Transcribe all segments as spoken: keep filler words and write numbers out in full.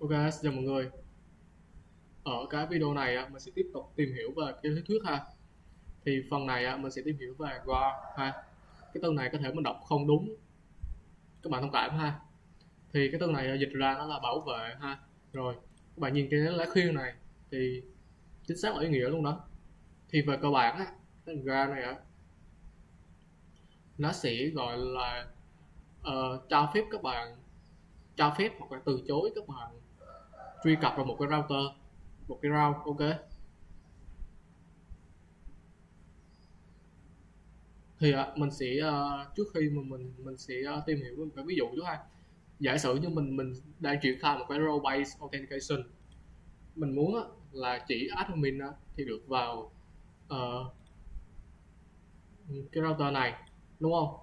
Ok, xin chào mọi người. Ở cái video này á, mình sẽ tiếp tục tìm hiểu về cái lý thuyết ha. Thì phần này á, mình sẽ tìm hiểu về guard ha. Cái từ này có thể mình đọc không đúng, các bạn thông cảm ha. Thì cái từ này dịch ra nó là bảo vệ ha. Rồi, các bạn nhìn cái lá khuyên này thì chính xác là ý nghĩa luôn đó. Thì về cơ bản á, cái guard này á, nó sẽ gọi là uh, cho phép các bạn cho phép hoặc là từ chối các bạn truy cập vào một cái router, một cái route, ok. Thì uh, mình sẽ uh, trước khi mà mình mình sẽ uh, tìm hiểu một cái ví dụ trước ha. Giả sử như mình mình đang triển khai một cái role based authentication, mình muốn uh, là chỉ admin uh, thì được vào uh, cái router này, đúng không?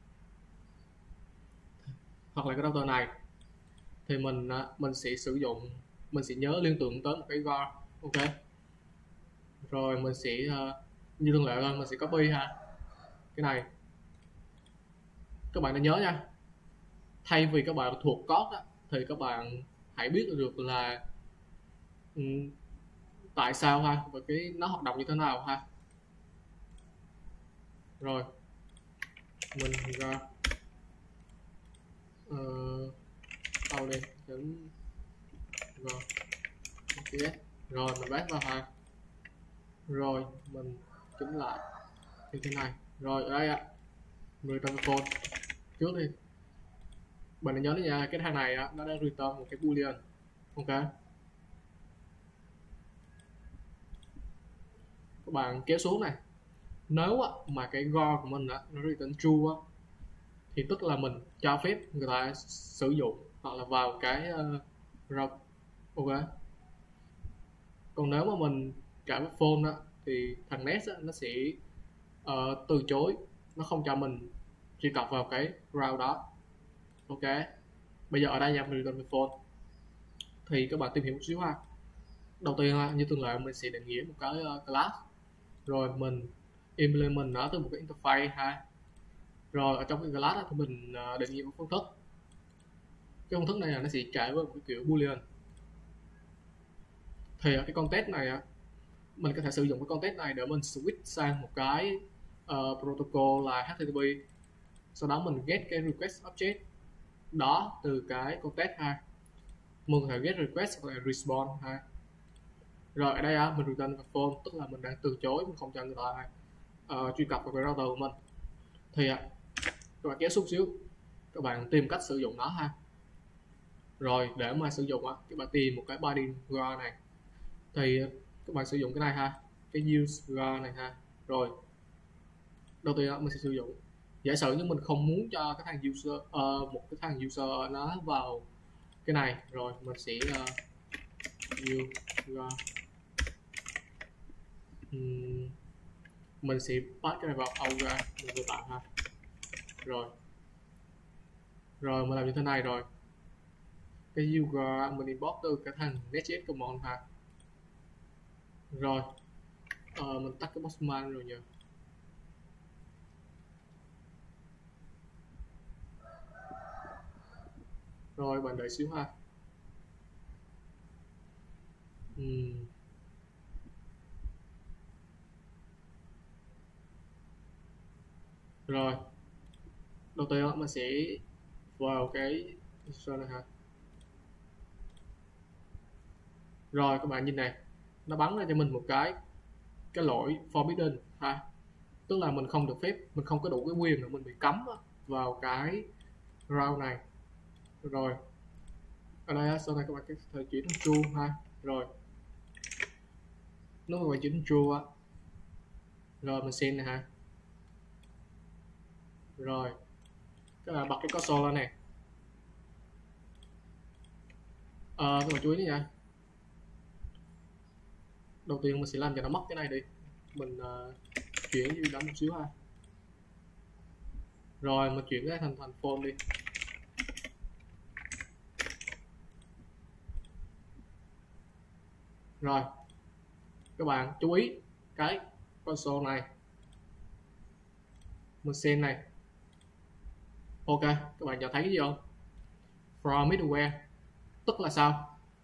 Hoặc là cái router này thì mình uh, mình sẽ sử dụng mình sẽ nhớ liên tưởng tới một cái guard, ok. Rồi mình sẽ uh, như thường lệ thôi, mình sẽ copy ha cái này. Các bạn nên nhớ nha, thay vì các bạn thuộc code á, thì các bạn hãy biết được là um, tại sao ha, và cái nó hoạt động như thế nào ha. Rồi mình ra uh, sau đây chấm rồi okay. Rồi mình bác vào ha, rồi mình chỉnh lại như thế này. Rồi ở đây ạ, return phone trước đi, bạn nhớ đấy nha, cái thằng này á, nó đang return một cái boolean, ok. Các bạn kéo xuống này, nếu á, mà cái go của mình á, nó return true á, thì tức là mình cho phép người ta sử dụng hoặc là vào cái uh, route, ok. Còn nếu mà mình trả với phone á, thì thằng Nest á, nó sẽ uh, từ chối, nó không cho mình truy cập vào cái route đó, ok. Bây giờ ở đây nhập return với phone thì các bạn tìm hiểu một xíu ha. Đầu tiên ha, như thường lệ mình sẽ định nghĩa một cái uh, class, rồi mình implement nó từ một cái interface ha. Rồi ở trong cái class đó, thì mình uh, định nghĩa một phương thức. Cái phương thức này là nó sẽ trả với một cái kiểu boolean. Thì cái context này á, mình có thể sử dụng cái context này để mình switch sang một cái uh, protocol là hát tê tê pê. Sau đó mình get cái request object đó từ cái context ha. Mình có thể get request hoặc là response ha. Rồi ở đây á, mình return vào phone, tức là mình đang từ chối, mình không cho người ta uh, truy cập vào cái router của mình. Thì uh, các bạn kéo xuống xíu, các bạn tìm cách sử dụng nó ha. Rồi để mà sử dụng á, các bạn tìm một cái body guard này, thì các bạn sử dụng cái này ha, cái use guard này ha. Rồi đầu tiên đó, mình sẽ sử dụng, giả sử như mình không muốn cho cái thằng user uh, một cái thằng user nó vào cái này, rồi mình sẽ uh, use guard. uhm, mình sẽ pass cái này vào Aura, mình vừa tạo ha. Rồi rồi mình làm như thế này. Rồi cái user mình import từ cái thằng Nest.js command ha. Rồi uh, mình tắt cái postman rồi nhờ. Rồi bạn đợi xíu ha. uhm. Rồi đầu tiên mình sẽ vào cái này ha. Rồi các bạn nhìn này, nó bắn ra cho mình một cái cái lỗi forbidden ha, tức là mình không được phép, mình không có đủ cái quyền để mình bị cấm vào cái route này. Rồi ở đây sau này các bạn có thể chuyển thành true ha. Rồi nếu mà bạn chuyển thành true á, rồi mình xem này ha. Rồi các bạn bật cái console lên này. Ờ, các bạn chú ý nha, đầu tiên mình sẽ làm cho nó mất cái này đi, mình uh, chuyển như đó một xíu ha. Rồi mình chuyển cái thành thành phone đi. Rồi các bạn chú ý cái console này, mình xem này, ok. Các bạn nhận thấy cái gì không? From middleware tức là sao?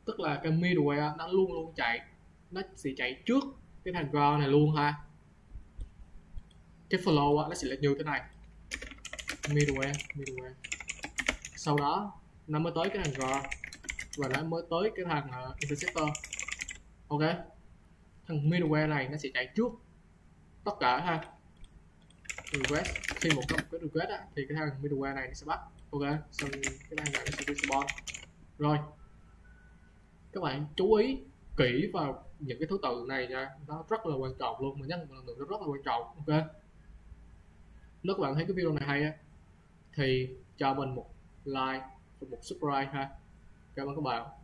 tức là cái middleware nó luôn luôn chạy, nó sẽ chạy trước cái thằng ground này luôn ha. Cái flow á, nó sẽ là như thế này, middleware middleware sau đó nó mới tới cái thằng ground và nó mới tới cái thằng uh, interceptor. Ok, thằng middleware này nó sẽ chạy trước tất cả ha. Request, khi một cái request á, thì cái thằng middleware này nó sẽ bắt. Ok, xong cái thằng này nó sẽ respawn. Rồi các bạn chú ý kỹ vào những cái thứ tự này nha, nó rất là quan trọng luôn, mà nhắc một lần nữa nó rất là quan trọng. Ok, nếu các bạn thấy cái video này hay á thì cho mình một like và một subscribe ha. Cảm ơn các bạn.